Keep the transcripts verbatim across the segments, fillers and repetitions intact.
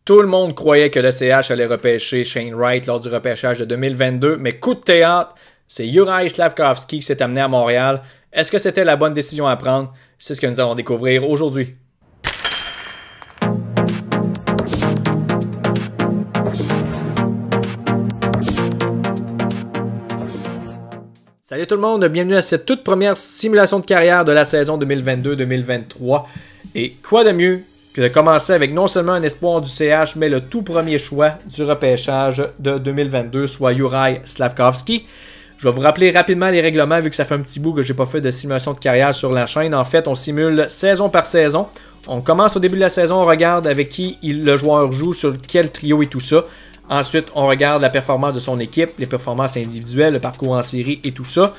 Tout le monde croyait que le C H allait repêcher Shane Wright lors du repêchage de deux mille vingt-deux, mais coup de théâtre, c'est Juraj Slafkovský qui s'est amené à Montréal. Est-ce que c'était la bonne décision à prendre? C'est ce que nous allons découvrir aujourd'hui. Salut tout le monde, bienvenue à cette toute première simulation de carrière de la saison deux mille vingt-deux deux mille vingt-trois. Et quoi de mieux que de commencer avec non seulement un espoir du C H, mais le tout premier choix du repêchage de deux mille vingt-deux, soit Juraj Slafkovský. Je vais vous rappeler rapidement les règlements, vu que ça fait un petit bout que je n'ai pas fait de simulation de carrière sur la chaîne. En fait, on simule saison par saison. On commence au début de la saison, on regarde avec qui il, le joueur joue, sur quel trio et tout ça. Ensuite, on regarde la performance de son équipe, les performances individuelles, le parcours en série et tout ça.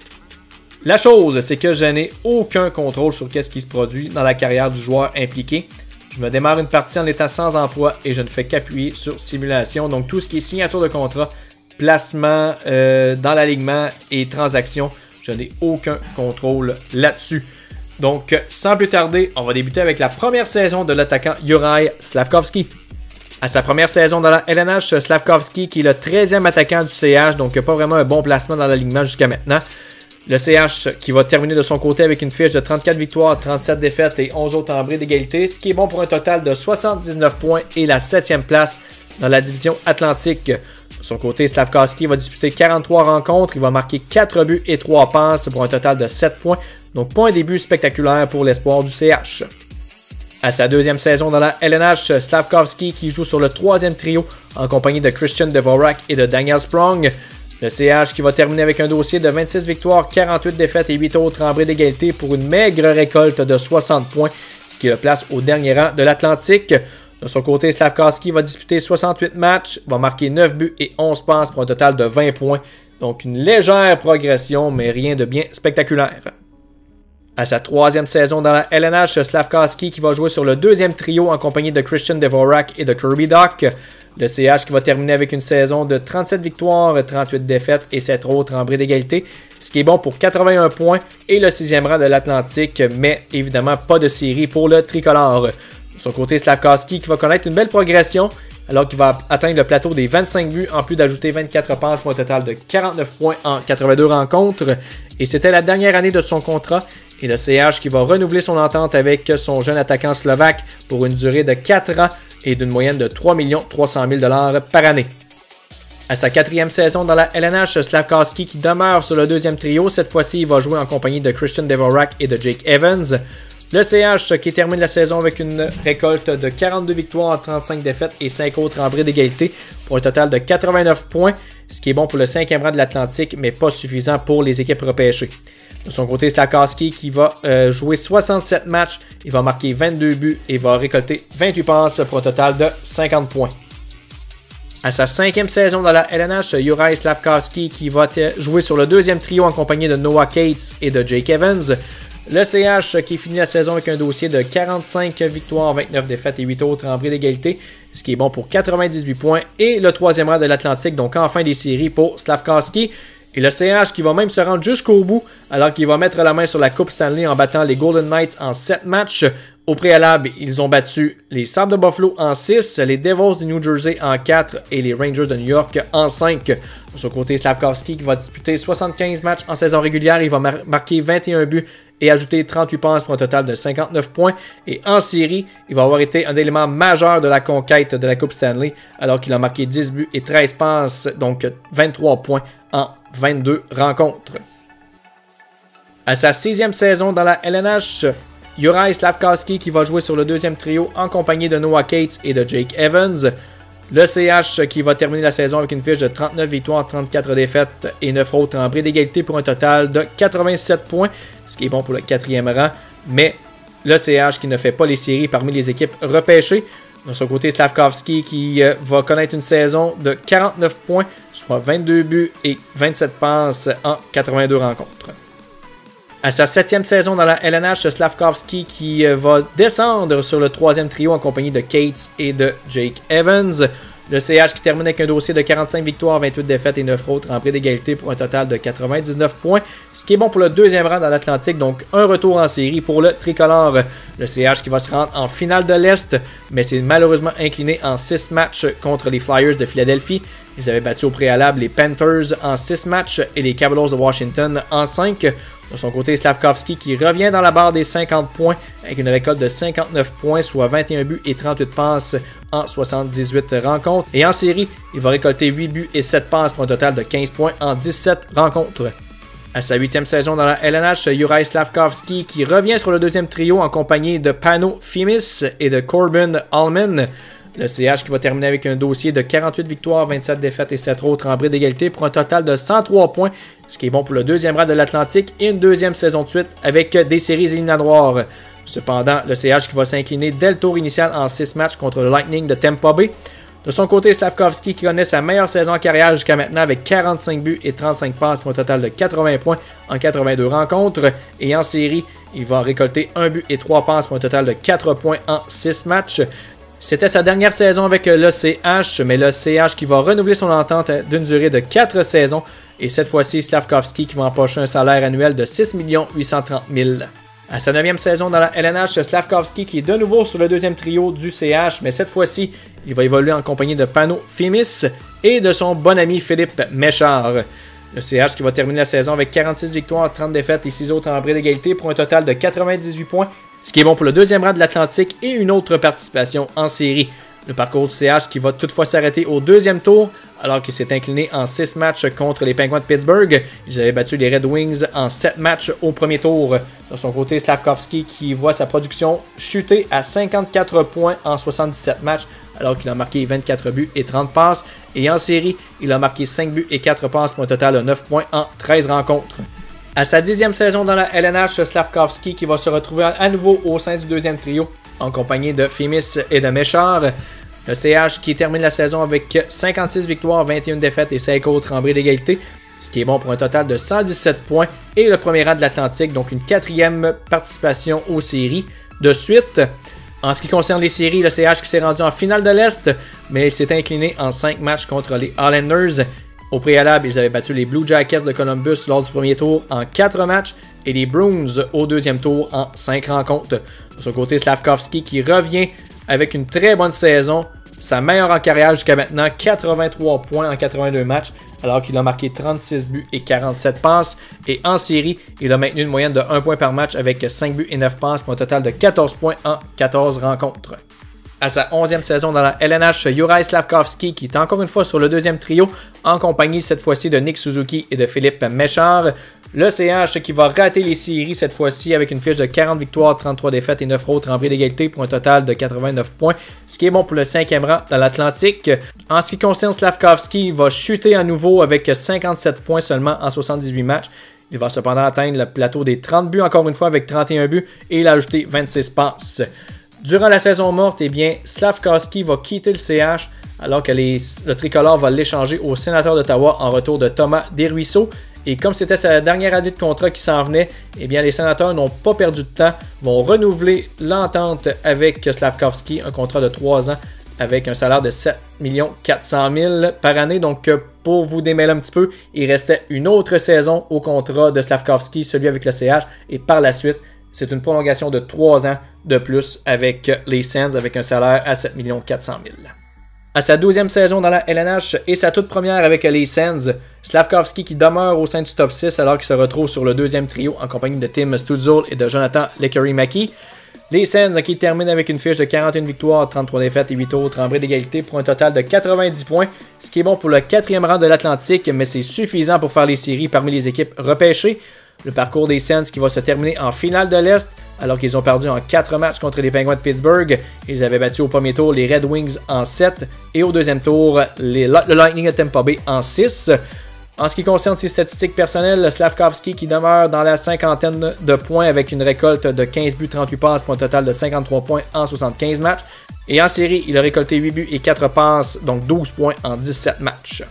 La chose, c'est que je n'ai aucun contrôle sur ce qui se produit dans la carrière du joueur impliqué. Je me démarre une partie en étant sans emploi et je ne fais qu'appuyer sur simulation. Donc tout ce qui est signature de contrat, placement euh, dans l'alignement et transactions, je n'ai aucun contrôle là-dessus. Donc sans plus tarder, on va débuter avec la première saison de l'attaquant Juraj Slafkovský. À sa première saison dans la L N H, Slafkovský qui est le treizième attaquant du C H, donc pas vraiment un bon placement dans l'alignement jusqu'à maintenant. Le C H qui va terminer de son côté avec une fiche de trente-quatre victoires, trente-sept défaites et onze autres en bris d'égalité, ce qui est bon pour un total de soixante-dix-neuf points et la septième place dans la division Atlantique. De son côté, Slafkovský va disputer quarante-trois rencontres, il va marquer quatre buts et trois passes pour un total de sept points, donc pas un début spectaculaire pour l'espoir du C H. À sa deuxième saison dans la L N H, Slafkovský qui joue sur le troisième trio en compagnie de Christian Dvorak et de Daniel Sprong. Le C H qui va terminer avec un dossier de vingt-six victoires, quarante-huit défaites et huit autres en bris d'égalité pour une maigre récolte de soixante points, ce qui le place au dernier rang de l'Atlantique. De son côté, Slafkovský va disputer soixante-huit matchs, va marquer neuf buts et onze passes pour un total de vingt points. Donc une légère progression, mais rien de bien spectaculaire. À sa troisième saison dans la L N H, Slafkovský qui va jouer sur le deuxième trio en compagnie de Christian Dvorak et de Kirby Dach. Le C H qui va terminer avec une saison de trente-sept victoires, trente-huit défaites et sept autres en bris d'égalité, ce qui est bon pour quatre-vingt-un points et le sixième rang de l'Atlantique, mais évidemment pas de série pour le tricolore. De son côté, Slafkovský qui va connaître une belle progression, alors qu'il va atteindre le plateau des vingt-cinq buts, en plus d'ajouter vingt-quatre passes pour un total de quarante-neuf points en quatre-vingt-deux rencontres. Et c'était la dernière année de son contrat, et le C H qui va renouveler son entente avec son jeune attaquant slovaque pour une durée de quatre ans et d'une moyenne de trois millions trois cent mille dollars par année. À sa quatrième saison dans la L N H, Slafkovský qui demeure sur le deuxième trio, cette fois-ci il va jouer en compagnie de Christian Dvorak et de Jake Evans. Le C H qui termine la saison avec une récolte de quarante-deux victoires, trente-cinq défaites et cinq autres en bris d'égalité pour un total de quatre-vingt-neuf points, ce qui est bon pour le cinquième rang de l'Atlantique, mais pas suffisant pour les équipes repêchées. De son côté, Slafkovský qui va euh, jouer soixante-sept matchs, il va marquer vingt-deux buts et va récolter vingt-huit passes pour un total de cinquante points. À sa cinquième saison dans la L N H, Juraj Slafkovský qui va jouer sur le deuxième trio en compagnie de Noah Cates et de Jake Evans. Le C H qui finit la saison avec un dossier de quarante-cinq victoires, vingt-neuf défaites et huit autres en bris d'égalité, ce qui est bon pour quatre-vingt-dix-huit points et le troisième rang de l'Atlantique, donc enfin des séries pour Slafkovský. Et le C H qui va même se rendre jusqu'au bout, alors qu'il va mettre la main sur la Coupe Stanley en battant les Golden Knights en sept matchs. Au préalable, ils ont battu les Sabres de Buffalo en six, les Devils du New Jersey en quatre et les Rangers de New York en cinq. De son côté, Slafkovský qui va disputer soixante-quinze matchs en saison régulière, il va mar marquer vingt et un buts et ajouter trente-huit passes pour un total de cinquante-neuf points. Et en série, il va avoir été un élément majeur de la conquête de la Coupe Stanley, alors qu'il a marqué dix buts et treize passes, donc vingt-trois points en vingt-deux rencontres. À sa sixième saison dans la L N H, Juraj Slafkovský qui va jouer sur le deuxième trio en compagnie de Noah Cates et de Jake Evans. Le C H qui va terminer la saison avec une fiche de trente-neuf victoires, trente-quatre défaites et neuf autres en bris d'égalité pour un total de quatre-vingt-sept points, ce qui est bon pour le quatrième rang, mais le C H qui ne fait pas les séries parmi les équipes repêchées. De son côté, Slafkovský qui euh, va connaître une saison de quarante-neuf points, soit vingt-deux buts et vingt-sept passes en quatre-vingt-deux rencontres. À sa septième saison dans la L N H, Slafkovský qui euh, va descendre sur le troisième trio en compagnie de Cates et de Jake Evans. Le C H qui termine avec un dossier de quarante-cinq victoires, vingt-huit défaites et neuf autres en prix d'égalité pour un total de quatre-vingt-dix-neuf points, ce qui est bon pour le deuxième rang dans l'Atlantique, donc un retour en série pour le tricolore. Le C H qui va se rendre en finale de l'Est, mais c'est malheureusement incliné en six matchs contre les Flyers de Philadelphie. Ils avaient battu au préalable les Panthers en six matchs et les Capitals de Washington en cinq. De son côté, Slafkovsky qui revient dans la barre des cinquante points avec une récolte de cinquante-neuf points, soit vingt et un buts et trente-huit passes en soixante-dix-huit rencontres. Et en série, il va récolter huit buts et sept passes pour un total de quinze points en dix-sept rencontres. À sa huitième saison dans la L N H, Juraj Slafkovsky qui revient sur le deuxième trio en compagnie de Pano Fimis et de Corbin Allman. Le C H qui va terminer avec un dossier de quarante-huit victoires, vingt-sept défaites et sept autres en bris d'égalité pour un total de cent trois points, ce qui est bon pour le deuxième rang de l'Atlantique et une deuxième saison de suite avec des séries éliminatoires. Cependant, le C H qui va s'incliner dès le tour initial en six matchs contre le Lightning de Tampa Bay. De son côté, Slafkovsky qui connaît sa meilleure saison en carrière jusqu'à maintenant avec quarante-cinq buts et trente-cinq passes pour un total de quatre-vingts points en quatre-vingt-deux rencontres. Et en série, il va récolter un but et trois passes pour un total de quatre points en six matchs. C'était sa dernière saison avec le C H, mais le C H qui va renouveler son entente d'une durée de quatre saisons. Et cette fois-ci, Slafkovsky qui va empocher un salaire annuel de six millions huit cent trente mille. À sa neuvième saison dans la L N H, Slafkovsky qui est de nouveau sur le deuxième trio du C H, mais cette fois-ci, il va évoluer en compagnie de Pano Fimis et de son bon ami Philippe Méchard. Le C H qui va terminer la saison avec quarante-six victoires, trente défaites et six autres en bris d'égalité pour un total de quatre-vingt-dix-huit points, ce qui est bon pour le deuxième rang de l'Atlantique et une autre participation en série. Le parcours du C H qui va toutefois s'arrêter au deuxième tour, alors qu'il s'est incliné en six matchs contre les Penguins de Pittsburgh. Ils avaient battu les Red Wings en sept matchs au premier tour. De son côté, Slafkovsky qui voit sa production chuter à cinquante-quatre points en soixante-dix-sept matchs, alors qu'il a marqué vingt-quatre buts et trente passes. Et en série, il a marqué cinq buts et quatre passes pour un total de neuf points en treize rencontres. À sa dixième saison dans la L N H, Slafkovsky qui va se retrouver à nouveau au sein du deuxième trio en compagnie de Fimis et de Méchard. Le C H qui termine la saison avec cinquante-six victoires, vingt et une défaites et cinq autres en bris d'égalité, ce qui est bon pour un total de cent dix-sept points et le premier rang de l'Atlantique, donc une quatrième participation aux séries de suite. En ce qui concerne les séries, le C H qui s'est rendu en finale de l'Est, mais il s'est incliné en cinq matchs contre les Islanders. Au préalable, ils avaient battu les Blue Jackets de Columbus lors du premier tour en quatre matchs et les Bruins au deuxième tour en cinq rencontres. De son côté, Slafkovsky qui revient avec une très bonne saison, sa meilleure en carrière jusqu'à maintenant, quatre-vingt-trois points en quatre-vingt-deux matchs, alors qu'il a marqué trente-six buts et quarante-sept passes. Et en série, il a maintenu une moyenne de un point par match avec cinq buts et neuf passes pour un total de quatorze points en quatorze rencontres. À sa onzième saison dans la L N H, Juraj Slafkovsky qui est encore une fois sur le deuxième trio, en compagnie cette fois-ci de Nick Suzuki et de Philippe Méchard. Le C H qui va rater les séries cette fois-ci avec une fiche de quarante victoires, trente-trois défaites et neuf autres en bris d'égalité pour un total de quatre-vingt-neuf points, ce qui est bon pour le cinquième rang dans l'Atlantique. En ce qui concerne Slafkovsky, il va chuter à nouveau avec cinquante-sept points seulement en soixante-dix-huit matchs. Il va cependant atteindre le plateau des trente buts encore une fois avec trente et un buts et il a ajouté vingt-six passes. Durant la saison morte, eh bien, Slafkovsky va quitter le C H alors que les, le tricolore va l'échanger au sénateur d'Ottawa en retour de Thomas Desruisseaux. Et comme c'était sa dernière année de contrat qui s'en venait, eh bien, les sénateurs n'ont pas perdu de temps, vont renouveler l'entente avec Slafkovsky, un contrat de trois ans avec un salaire de sept millions quatre cent mille par année. Donc, pour vous démêler un petit peu, il restait une autre saison au contrat de Slafkovsky, celui avec le C H, et par la suite, c'est une prolongation de trois ans de plus avec les Sens, avec un salaire à sept millions quatre cent mille. À sa douzième saison dans la L N H et sa toute première avec les Sens, Slafkovsky qui demeure au sein du top six alors qu'il se retrouve sur le deuxième trio en compagnie de Tim Stützle et de Jonathan Lekkerimäki. Les Sens qui terminent avec une fiche de quarante et une victoires, trente-trois défaites et huit autres en bris d'égalité pour un total de quatre-vingt-dix points, ce qui est bon pour le quatrième rang de l'Atlantique, mais c'est suffisant pour faire les séries parmi les équipes repêchées. Le parcours des Sens qui va se terminer en finale de l'Est, alors qu'ils ont perdu en quatre matchs contre les Penguins de Pittsburgh. Ils avaient battu au premier tour les Red Wings en sept et au deuxième tour les, le Lightning de Tampa Bay en six. En ce qui concerne ses statistiques personnelles, Slafkovsky qui demeure dans la cinquantaine de points avec une récolte de quinze buts, trente-huit passes pour un total de cinquante-trois points en soixante-quinze matchs. Et en série, il a récolté huit buts et quatre passes, donc douze points en dix-sept matchs.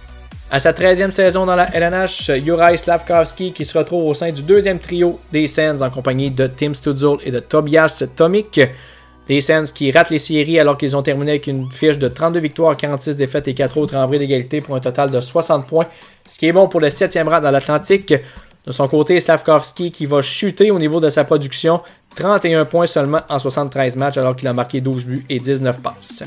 À sa treizième saison dans la L N H, Juraj Slafkovsky qui se retrouve au sein du deuxième trio des Sens en compagnie de Tim Stützle et de Tobias Tomic. Les Sens qui ratent les séries alors qu'ils ont terminé avec une fiche de trente-deux victoires, quarante-six défaites et quatre autres en bris d'égalité pour un total de soixante points, ce qui est bon pour le septième rang dans l'Atlantique. De son côté, Slafkovsky qui va chuter au niveau de sa production, trente et un points seulement en soixante-treize matchs alors qu'il a marqué douze buts et dix-neuf passes.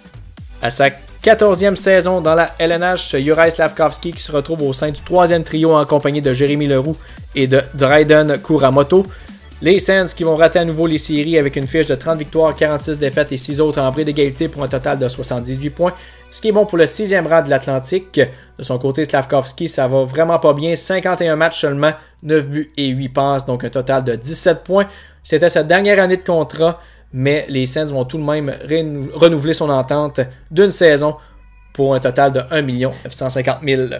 À sa quatorzième saison dans la L N H, Juraj Slafkovsky qui se retrouve au sein du troisième trio en compagnie de Jérémy Leroux et de Dryden Kuramoto. Les Sens qui vont rater à nouveau les séries avec une fiche de trente victoires, quarante-six défaites et six autres en bris d'égalité pour un total de soixante-dix-huit points, ce qui est bon pour le sixième rang de l'Atlantique. De son côté, Slafkovsky, ça va vraiment pas bien, cinquante et un matchs seulement, neuf buts et huit passes, donc un total de dix-sept points. C'était sa dernière année de contrat, mais les Sens vont tout de même renouveler son entente d'une saison pour un total de un million neuf cent cinquante mille.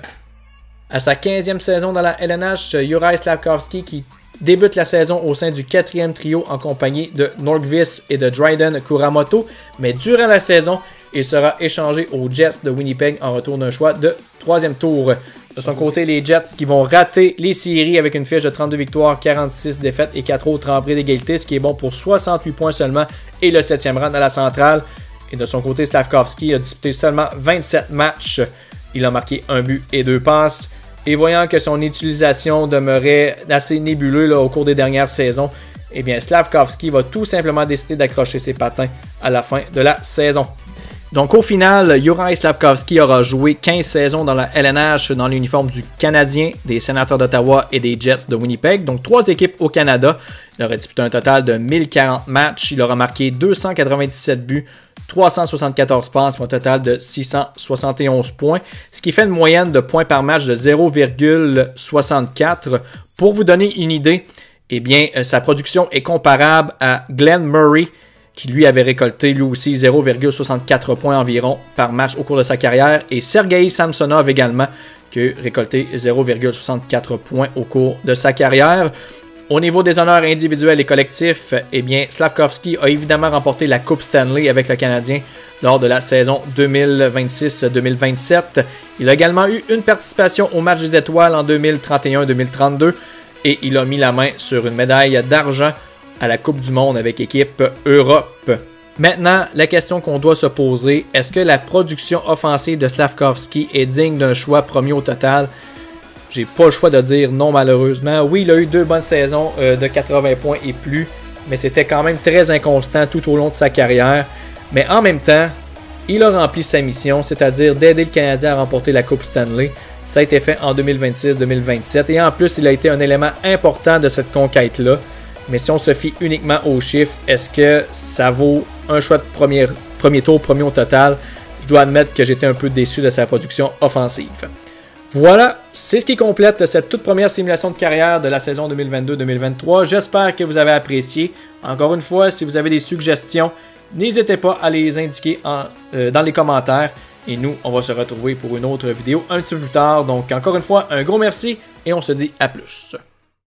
À sa quinzième saison dans la L N H, Juraj Slafkovsky qui débute la saison au sein du quatrième trio en compagnie de Nordqvist et de Dryden Kuramoto, mais durant la saison, il sera échangé aux Jets de Winnipeg en retour d'un choix de troisième tour. De son côté, les Jets qui vont rater les séries avec une fiche de trente-deux victoires, quarante-six défaites et quatre autres en bris d'égalité, ce qui est bon pour soixante-huit points seulement et le septième rang dans la centrale. Et de son côté, Slafkovsky a disputé seulement vingt-sept matchs. Il a marqué un but et deux passes. Et voyant que son utilisation demeurait assez nébuleuse là, au cours des dernières saisons, eh bien Slafkovsky va tout simplement décider d'accrocher ses patins à la fin de la saison. Donc au final, Juraj Slafkovsky aura joué quinze saisons dans la L N H dans l'uniforme du Canadien, des Sénateurs d'Ottawa et des Jets de Winnipeg, donc trois équipes au Canada. Il aurait disputé un total de mille quarante matchs, il aura marqué deux cent quatre-vingt-dix-sept buts, trois cent soixante-quatorze passes pour un total de six cent soixante et onze points, ce qui fait une moyenne de points par match de zéro virgule soixante-quatre. Pour vous donner une idée, eh bien, sa production est comparable à Glenn Murray, qui lui avait récolté lui aussi zéro virgule soixante-quatre points environ par match au cours de sa carrière, et Sergei Samsonov également, qui a récolté zéro virgule soixante-quatre points au cours de sa carrière. Au niveau des honneurs individuels et collectifs, eh bien, Slafkovsky a évidemment remporté la Coupe Stanley avec le Canadien lors de la saison deux mille vingt-six deux mille vingt-sept. Il a également eu une participation au match des étoiles en deux mille trente et un deux mille trente-deux et il a mis la main sur une médaille d'argent à la Coupe du Monde avec équipe Europe. Maintenant, la question qu'on doit se poser, est-ce que la production offensive de Slafkovsky est digne d'un choix premier au total? J'ai pas le choix de dire non malheureusement. Oui, il a eu deux bonnes saisons euh, de quatre-vingts points et plus, mais c'était quand même très inconstant tout au long de sa carrière. Mais en même temps, il a rempli sa mission, c'est-à-dire d'aider le Canadien à remporter la Coupe Stanley. Ça a été fait en deux mille vingt-six deux mille vingt-sept et en plus, il a été un élément important de cette conquête-là. Mais si on se fie uniquement aux chiffres, est-ce que ça vaut un choix de premier, premier tour, premier au total? Je dois admettre que j'étais un peu déçu de sa production offensive. Voilà, c'est ce qui complète cette toute première simulation de carrière de la saison deux mille vingt-deux deux mille vingt-trois. J'espère que vous avez apprécié. Encore une fois, si vous avez des suggestions, n'hésitez pas à les indiquer en, euh, dans les commentaires. Et nous, on va se retrouver pour une autre vidéo un petit peu plus tard. Donc, encore une fois, un gros merci et on se dit à plus.